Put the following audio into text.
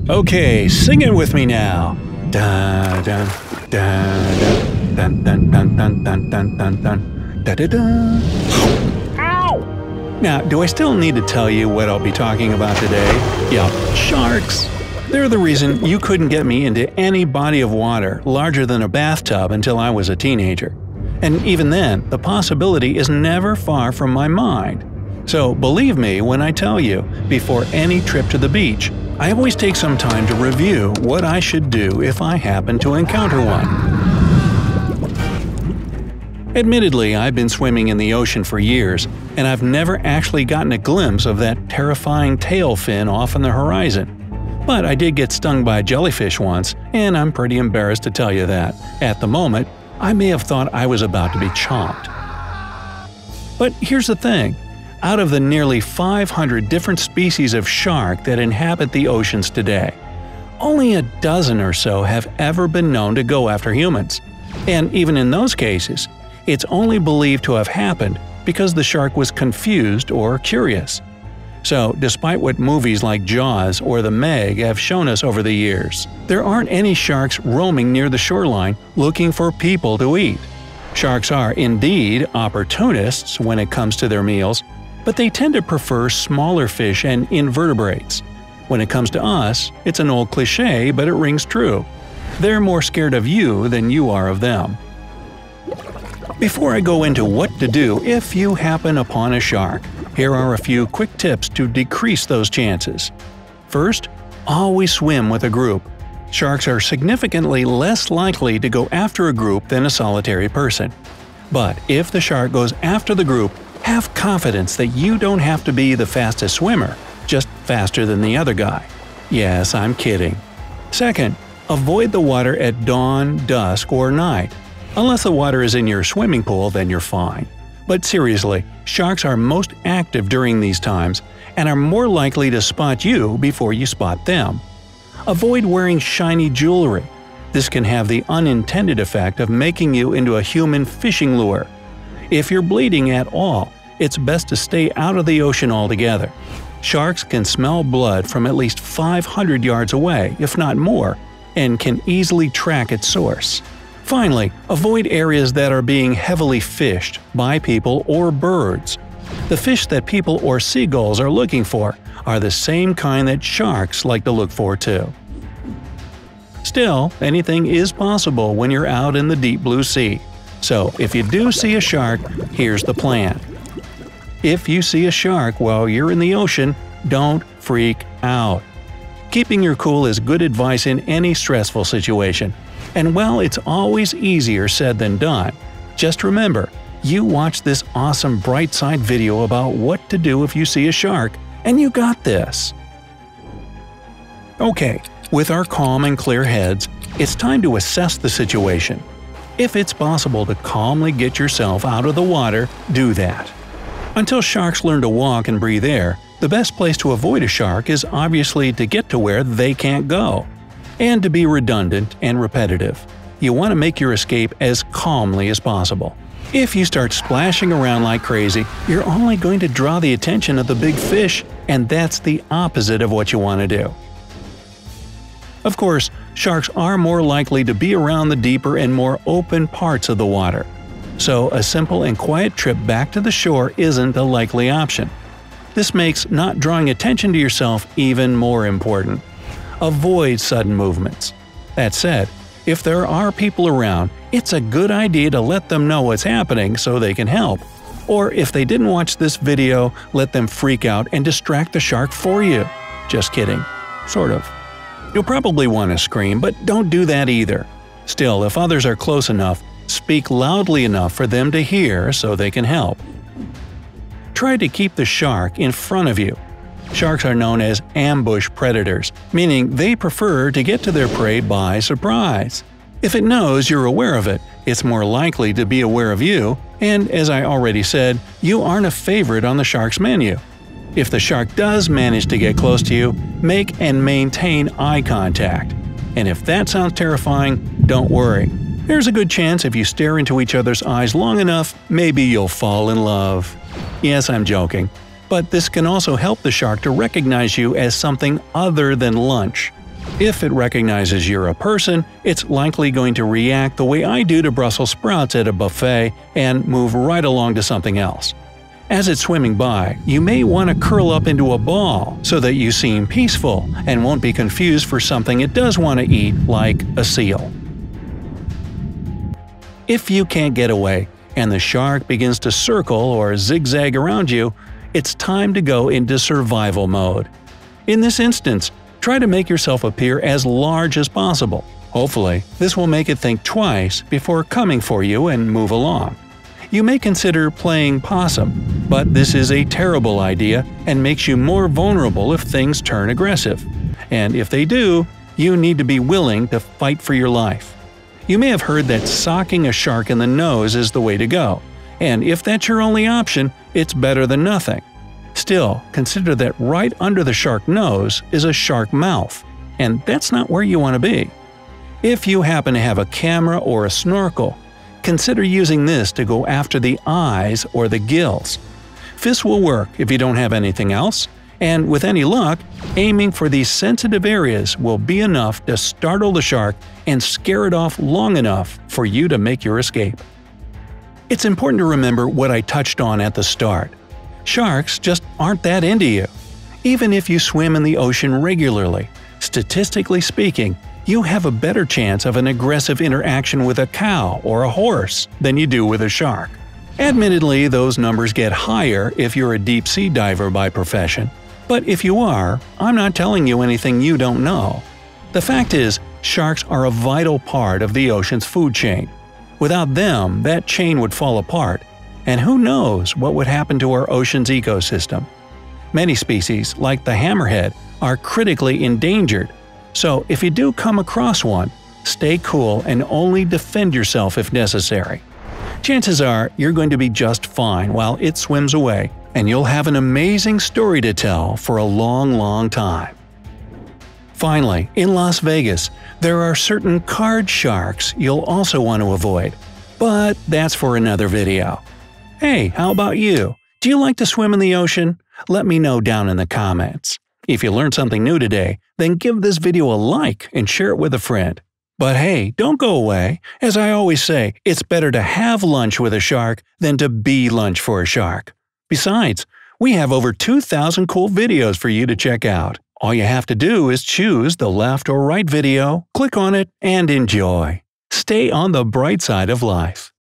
Okay, sing it with me now. Dun dun dun dun dun dun dun dun dun dun dun da da da. Ow! Now, do I still need to tell you what I'll be talking about today? Yup, sharks. They're the reason you couldn't get me into any body of water larger than a bathtub until I was a teenager. And even then, the possibility is never far from my mind. So believe me when I tell you, before any trip to the beach, I always take some time to review what I should do if I happen to encounter one. Admittedly, I've been swimming in the ocean for years, and I've never actually gotten a glimpse of that terrifying tail fin off on the horizon. But I did get stung by a jellyfish once, and I'm pretty embarrassed to tell you that, at the moment, I may have thought I was about to be chomped. But here's the thing. Out of the nearly 500 different species of shark that inhabit the oceans today, only a dozen or so have ever been known to go after humans. And even in those cases, it's only believed to have happened because the shark was confused or curious. So, despite what movies like Jaws or The Meg have shown us over the years, there aren't any sharks roaming near the shoreline looking for people to eat. Sharks are, indeed, opportunists when it comes to their meals, but they tend to prefer smaller fish and invertebrates. When it comes to us, it's an old cliché, but it rings true. They're more scared of you than you are of them. Before I go into what to do if you happen upon a shark, here are a few quick tips to decrease those chances. First, always swim with a group. Sharks are significantly less likely to go after a group than a solitary person. But if the shark goes after the group, have confidence that you don't have to be the fastest swimmer, just faster than the other guy. Yes, I'm kidding. Second, avoid the water at dawn, dusk, or night. Unless the water is in your swimming pool, then you're fine. But seriously, sharks are most active during these times and are more likely to spot you before you spot them. Avoid wearing shiny jewelry. This can have the unintended effect of making you into a human fishing lure. If you're bleeding at all, it's best to stay out of the ocean altogether. Sharks can smell blood from at least 500 yards away, if not more, and can easily track its source. Finally, avoid areas that are being heavily fished by people or birds. The fish that people or seagulls are looking for are the same kind that sharks like to look for too. Still, anything is possible when you're out in the deep blue sea. So, if you do see a shark, here's the plan. If you see a shark while you're in the ocean, don't freak out. Keeping your cool is good advice in any stressful situation. And while it's always easier said than done, just remember, you watched this awesome bright side video about what to do if you see a shark, and you got this. Okay, with our calm and clear heads, it's time to assess the situation. If it's possible to calmly get yourself out of the water, do that. Until sharks learn to walk and breathe air, the best place to avoid a shark is obviously to get to where they can't go. And to be redundant and repetitive, you want to make your escape as calmly as possible. If you start splashing around like crazy, you're only going to draw the attention of the big fish, and that's the opposite of what you want to do. Of course, sharks are more likely to be around the deeper and more open parts of the water. So a simple and quiet trip back to the shore isn't a likely option. This makes not drawing attention to yourself even more important. Avoid sudden movements. That said, if there are people around, it's a good idea to let them know what's happening so they can help. Or if they didn't watch this video, let them freak out and distract the shark for you. Just kidding. Sort of. You'll probably want to scream, but don't do that either. Still, if others are close enough, speak loudly enough for them to hear so they can help. Try to keep the shark in front of you. Sharks are known as ambush predators, meaning they prefer to get to their prey by surprise. If it knows you're aware of it, it's more likely to be aware of you, and as I already said, you aren't a favorite on the shark's menu. If the shark does manage to get close to you, make and maintain eye contact. And if that sounds terrifying, don't worry. There's a good chance if you stare into each other's eyes long enough, maybe you'll fall in love. Yes, I'm joking. But this can also help the shark to recognize you as something other than lunch. If it recognizes you're a person, it's likely going to react the way I do to Brussels sprouts at a buffet and move right along to something else. As it's swimming by, you may want to curl up into a ball so that you seem peaceful and won't be confused for something it does want to eat, like a seal. If you can't get away, and the shark begins to circle or zigzag around you, it's time to go into survival mode. In this instance, try to make yourself appear as large as possible. Hopefully, this will make it think twice before coming for you and move along. You may consider playing possum, but this is a terrible idea and makes you more vulnerable if things turn aggressive. And if they do, you need to be willing to fight for your life. You may have heard that socking a shark in the nose is the way to go, and if that's your only option, it's better than nothing. Still, consider that right under the shark nose is a shark mouth, and that's not where you want to be. If you happen to have a camera or a snorkel, consider using this to go after the eyes or the gills. This will work if you don't have anything else, and with any luck, aiming for these sensitive areas will be enough to startle the shark and scare it off long enough for you to make your escape. It's important to remember what I touched on at the start. Sharks just aren't that into you. Even if you swim in the ocean regularly, statistically speaking, you have a better chance of an aggressive interaction with a cow or a horse than you do with a shark. Admittedly, those numbers get higher if you're a deep-sea diver by profession. But if you are, I'm not telling you anything you don't know. The fact is, sharks are a vital part of the ocean's food chain. Without them, that chain would fall apart, and who knows what would happen to our ocean's ecosystem. Many species, like the hammerhead, are critically endangered, so if you do come across one, stay cool and only defend yourself if necessary. Chances are you're going to be just fine while it swims away, and you'll have an amazing story to tell for a long, long time. Finally, in Las Vegas, there are certain card sharks you'll also want to avoid, but that's for another video. Hey, how about you? Do you like to swim in the ocean? Let me know down in the comments. If you learned something new today, then give this video a like and share it with a friend. But hey, don't go away. As I always say, it's better to have lunch with a shark than to be lunch for a shark. Besides, we have over 2,000 cool videos for you to check out. All you have to do is choose the left or right video, click on it, and enjoy. Stay on the bright side of life.